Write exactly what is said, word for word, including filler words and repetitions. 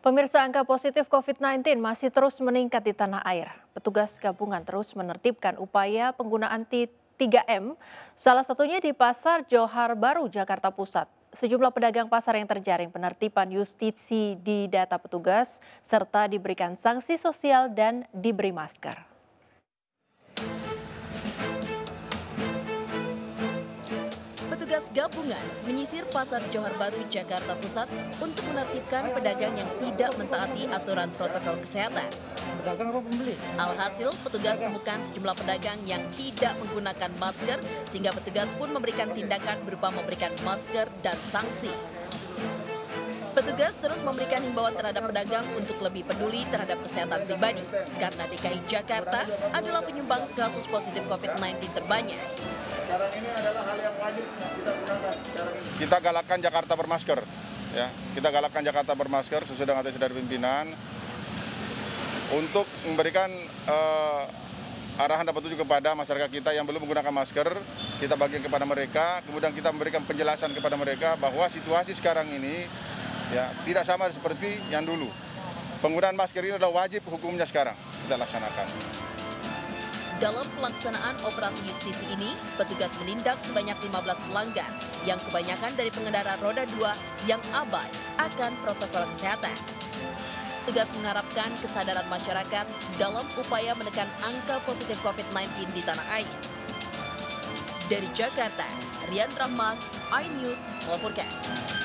Pemirsa, angka positif covid sembilan belas masih terus meningkat di tanah air. Petugas gabungan terus menertibkan upaya penggunaan tiga M, salah satunya di Pasar Johar Baru, Jakarta Pusat. Sejumlah pedagang pasar yang terjaring penertiban justisi di data petugas, serta diberikan sanksi sosial dan diberi masker. Petugas gabungan menyisir Pasar Johar Baru, Jakarta Pusat untuk menertibkan pedagang yang tidak mentaati aturan protokol kesehatan. Pedagang apa pembeli? Alhasil, petugas temukan sejumlah pedagang yang tidak menggunakan masker, sehingga petugas pun memberikan tindakan berupa memberikan masker dan sanksi. Petugas terus memberikan himbauan terhadap pedagang untuk lebih peduli terhadap kesehatan pribadi, karena D K I Jakarta adalah penyumbang kasus positif covid sembilan belas terbanyak. Sekarang ini adalah hal yang wajib kita gunakan. Kita galakkan Jakarta bermasker, ya. Kita galakkan Jakarta bermasker sesuai dengan atas dari pimpinan untuk memberikan uh, arahan dan petunjuk kepada masyarakat kita yang belum menggunakan masker. Kita bagikan kepada mereka, kemudian kita memberikan penjelasan kepada mereka bahwa situasi sekarang ini ya tidak sama seperti yang dulu. Penggunaan masker ini adalah wajib hukumnya sekarang kita laksanakan. Dalam pelaksanaan operasi justisi ini, petugas menindak sebanyak lima belas pelanggar yang kebanyakan dari pengendara roda dua yang abai akan protokol kesehatan. Petugas mengharapkan kesadaran masyarakat dalam upaya menekan angka positif covid sembilan belas di tanah air. Dari Jakarta, Rian Rahmat, iNews melaporkan.